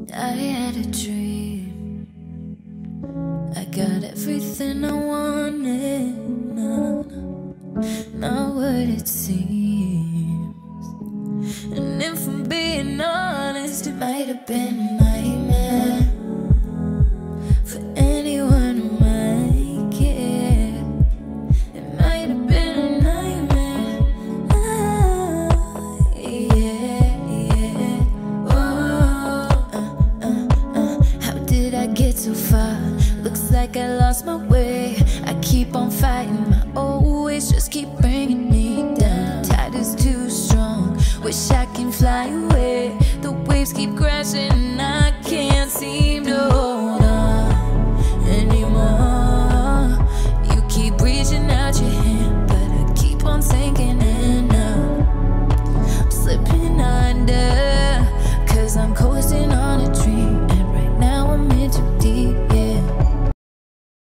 I had a dream. I got everything I wanted. Not what it seems. And if I'm being honest, it might have been a nightmare for anyone who might care. It might have been a nightmare. How did I get so far? Looks like I lost my way. I keep on fighting my old ways, just keep bringing me down. The tide is too strong. Wish I